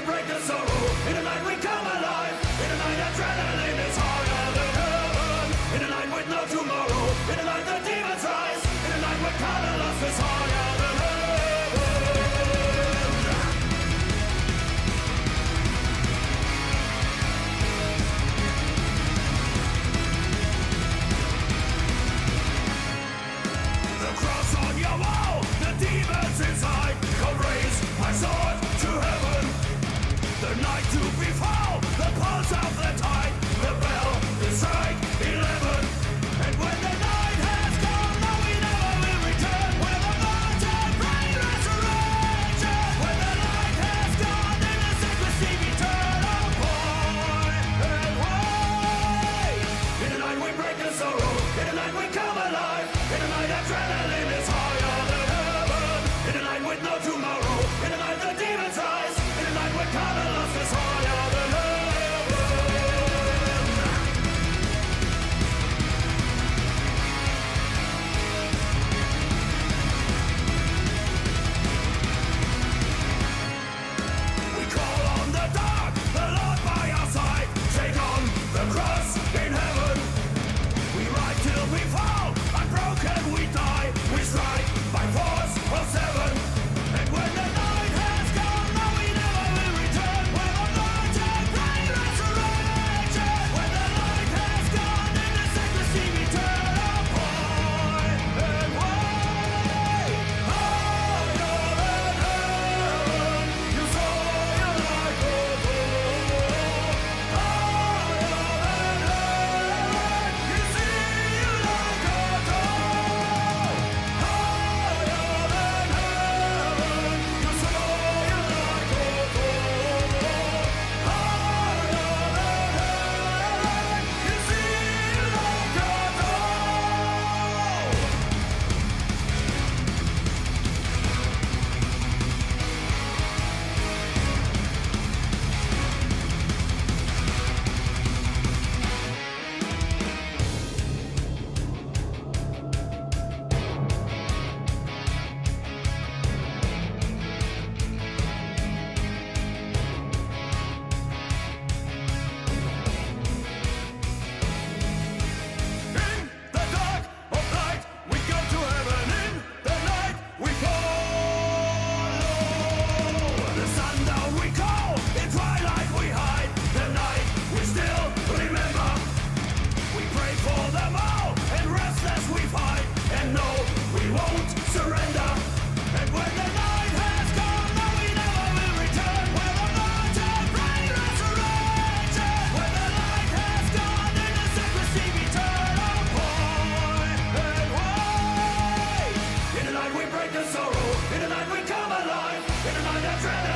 break the sorrow. In the night we come alive. In the night adrenaline is higher than heaven. In the night with no tomorrow. In the night the demons rise. In the night where color lost is higher than heaven. The cross on your wall, the demons inside. Come raise my sword to heaven. The night to befall, the pulse of the tide. The bell will strike 11. And when the night has come, no, we never will return. Where the mountain pray resurrection. When the light has gone, in the secrecy we turn our point and way. In the night we break the sorrow. In the night we come alive. In the night adrenaline is higher than heaven. In the night with no tomorrow. In the night the demons rise. In the night where color lost is higher than heaven. We call on the dark, the Lord by our side. Take on the cross in heaven. We ride till we fall, unbroken we die. We strike by force of 7. And when the night has come, no, we never will return. Where the mountain pray resurrection. When the light has gone, in the secrecy we turn our point and way. Higher than heaven, you saw your light go through. Higher than heaven, you see your light go through. Higher than heaven, you saw your light go through. Higher than heaven, you see your light go through. In the dark of night, we go to heaven. In the night, we follow. The sundown we call, in twilight we hide. The night we still remember. We pray for them all, and restless we fight. And no, we won't surrender. And when the night has come, no, we never will return. Where the mountain pray resurrection. When the light has gone, in the secrecy we turn our point and way. In the night we break the sorrow. In the night we come alive. In the night adrenaline